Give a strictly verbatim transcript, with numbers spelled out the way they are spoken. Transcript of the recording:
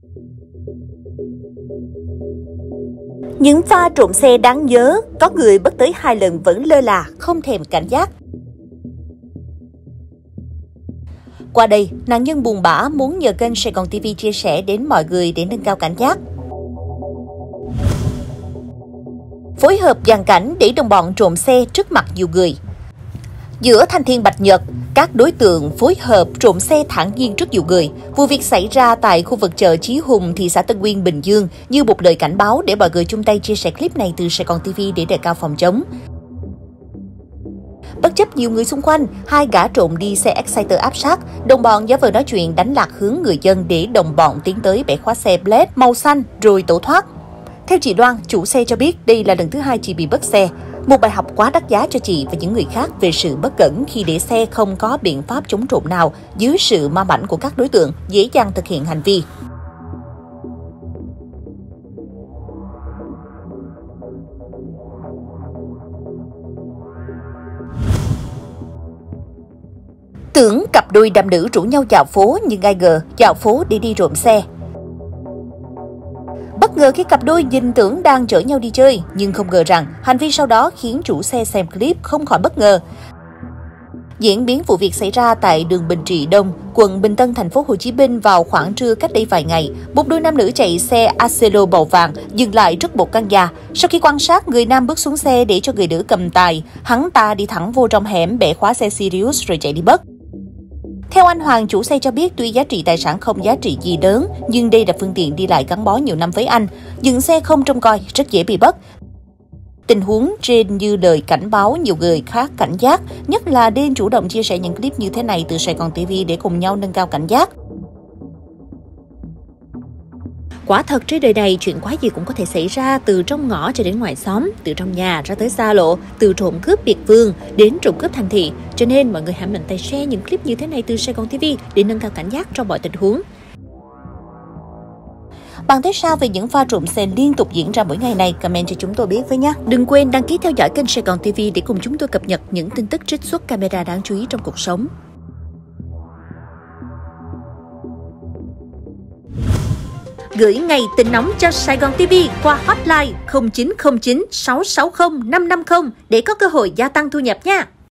Những pha trộm xe đáng nhớ, có người bất tới hai lần vẫn lơ là, không thèm cảnh giác. Qua đây, nạn nhân buồn bã muốn nhờ kênh Sài Gòn ti vi chia sẻ đến mọi người để nâng cao cảnh giác. Phối hợp dàn cảnh để đồng bọn trộm xe trước mặt nhiều người. Giữa thanh thiên bạch nhật, các đối tượng phối hợp trộm xe thản nhiên trước nhiều người. Vụ việc xảy ra tại khu vực chợ Chí Hùng, thị xã Tân Uyên, Bình Dương như một lời cảnh báo để mọi người chung tay chia sẻ clip này từ Sài Gòn ti vi để đề cao phòng chống. Bất chấp nhiều người xung quanh, hai gã trộm đi xe Exciter áp sát, đồng bọn giả vờ nói chuyện đánh lạc hướng người dân để đồng bọn tiến tới bẻ khóa xe Blade màu xanh rồi tẩu thoát. Theo chị Loan, chủ xe cho biết đây là lần thứ hai chị bị mất xe. Một bài học quá đắt giá cho chị và những người khác về sự bất cẩn khi để xe không có biện pháp chống trộm nào dưới sự ma mãnh của các đối tượng dễ dàng thực hiện hành vi. Tưởng cặp đôi nam nữ rủ nhau dạo phố nhưng ai ngờ dạo phố để đi trộm xe. Bất ngờ khi cặp đôi nhìn tưởng đang chở nhau đi chơi, nhưng không ngờ rằng hành vi sau đó khiến chủ xe xem clip không khỏi bất ngờ. Diễn biến vụ việc xảy ra tại đường Bình Trị Đông, quận Bình Tân, thành phố Hồ Chí Minh vào khoảng trưa cách đây vài ngày. Một đôi nam nữ chạy xe Acelo màu vàng dừng lại trước một căn nhà. Sau khi quan sát, người nam bước xuống xe để cho người nữ cầm tài. Hắn ta đi thẳng vô trong hẻm, bẻ khóa xe Sirius rồi chạy đi mất. Theo anh Hoàng, chủ xe cho biết tuy giá trị tài sản không giá trị gì lớn, nhưng đây là phương tiện đi lại gắn bó nhiều năm với anh. Dừng xe không trông coi, rất dễ bị mất. Tình huống trên như lời cảnh báo nhiều người khác cảnh giác, nhất là nên chủ động chia sẻ những clip như thế này từ Sài Gòn ti vi để cùng nhau nâng cao cảnh giác. Quả thật trên đời này chuyện quái gì cũng có thể xảy ra, từ trong ngõ cho đến ngoài xóm, từ trong nhà ra tới xa lộ, từ trộm cướp biệt vương đến trộm cướp thành thị. Cho nên mọi người hãy mạnh tay share những clip như thế này từ Sài Gòn ti vi để nâng cao cảnh giác trong mọi tình huống. Bạn thấy sao về những pha trộm xe liên tục diễn ra mỗi ngày này? Comment cho chúng tôi biết với nhé. Đừng quên đăng ký theo dõi kênh Sài Gòn ti vi để cùng chúng tôi cập nhật những tin tức trích xuất camera đáng chú ý trong cuộc sống. Gửi ngay tin nóng cho Sài Gòn ti vi qua hotline không chín không chín sáu sáu không năm năm không để có cơ hội gia tăng thu nhập nha.